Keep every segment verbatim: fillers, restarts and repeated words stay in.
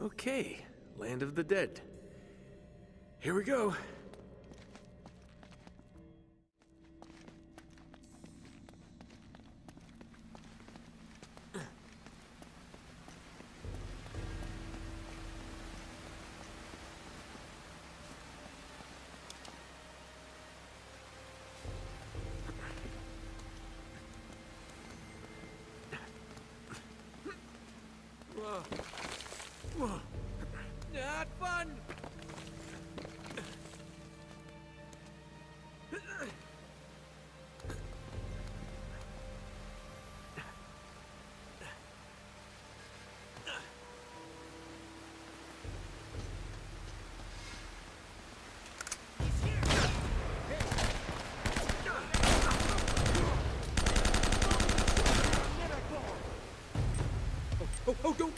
Okay, Land of the Dead. Here we go. Whoa. Whoa. Not fun! Oh, oh, don't!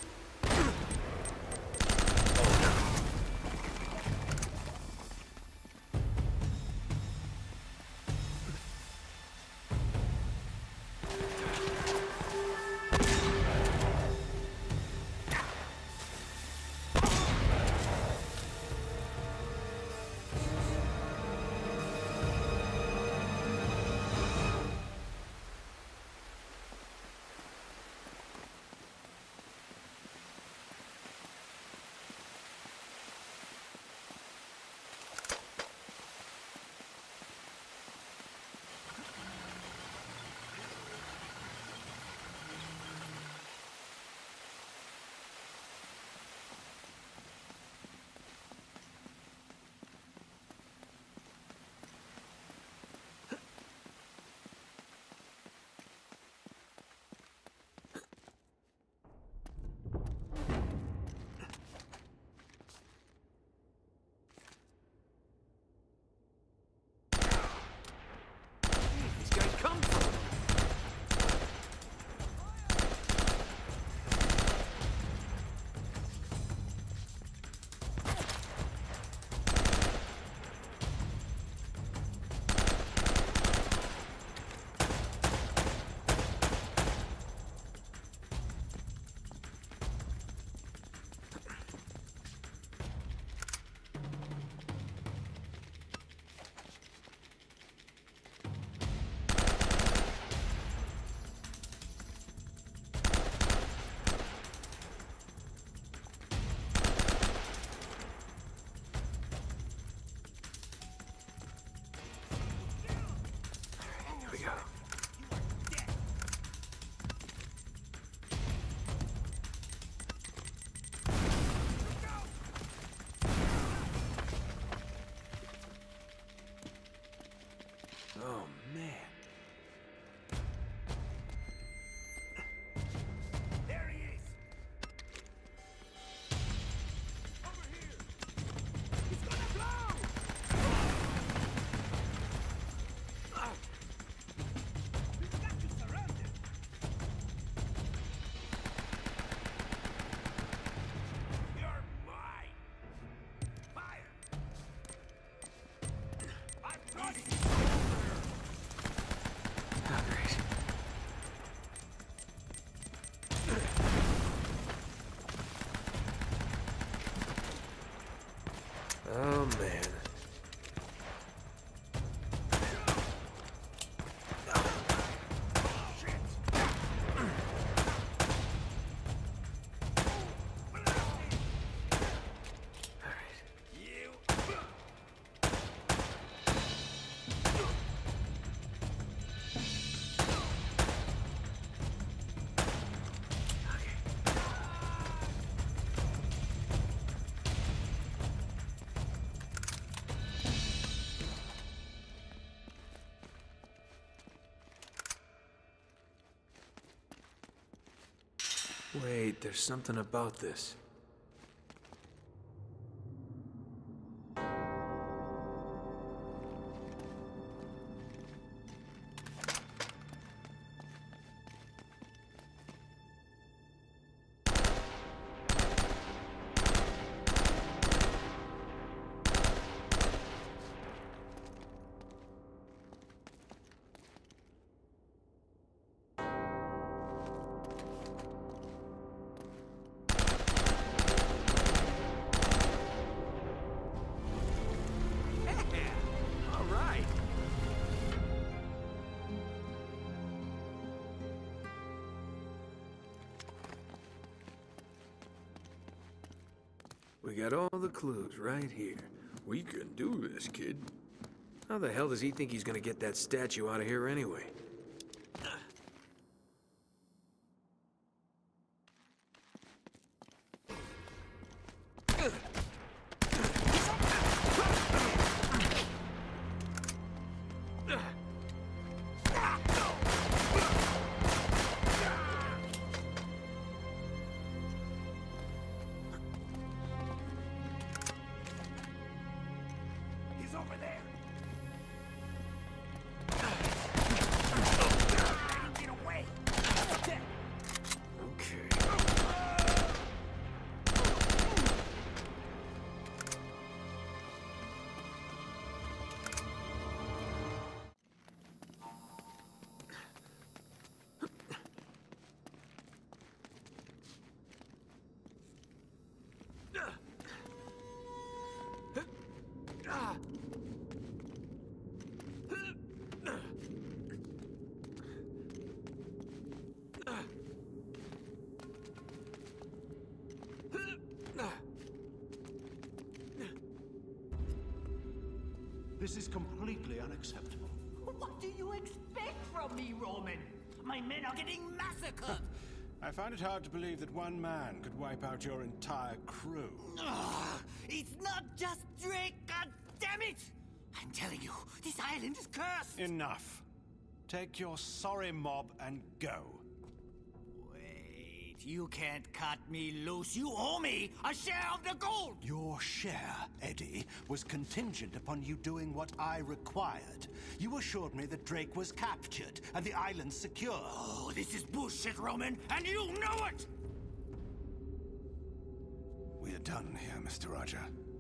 These guys come from? Here we go. Oh, man. There he is! Over here! He's gonna blow! Ah! We've got to surround him! You're mine! Fire! I've got it! Oh, great. Oh, man. All right. You! Okay. Wait, there's something about this. We got all the clues right here. We can do this, kid. How the hell does he think he's gonna get that statue out of here anyway? He's over there. Get away. Okay. This is completely unacceptable. What do you expect from me, Roman? My men are getting massacred! I find it hard to believe that one man could wipe out your entire crew. Ugh, it's not just Drake, god damn it! I'm telling you, this island is cursed! Enough. Take your sorry mob and go. Wait, you can't cut me loose. You owe me a share of the gold! Your share, Eddie, was contingent upon you doing what I required. You assured me that Drake was captured and the island secure. Oh, this is bullshit, Roman, and you know it! We are done here, Mister Roger.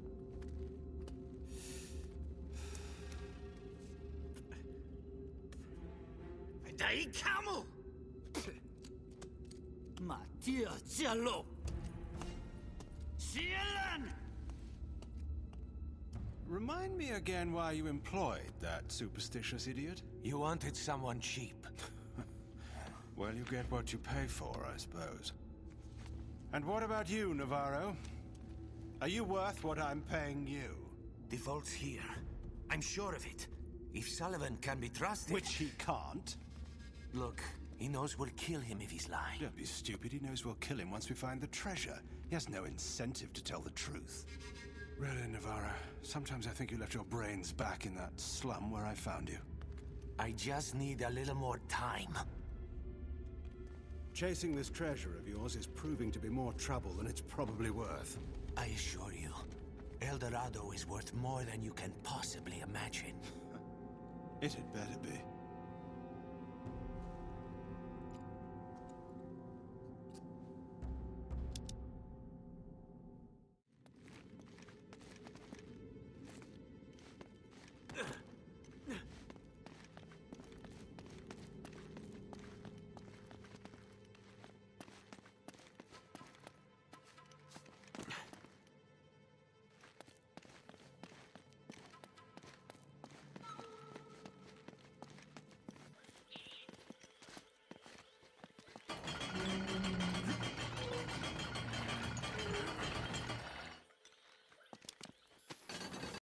Dai camo! Mattia Giallo! Cielan! Remind me again why you employed that superstitious idiot? You wanted someone cheap. Well, you get what you pay for, I suppose. And what about you, Navarro? Are you worth what I'm paying you? The vault's here. I'm sure of it. If Sullivan can be trusted... Which he can't. Look, he knows we'll kill him if he's lying. Don't be stupid. He knows we'll kill him once we find the treasure. He has no incentive to tell the truth. Really, Navarro, sometimes I think you left your brains back in that slum where I found you. I just need a little more time. Chasing this treasure of yours is proving to be more trouble than it's probably worth. I assure you, El Dorado is worth more than you can possibly imagine. It had better be.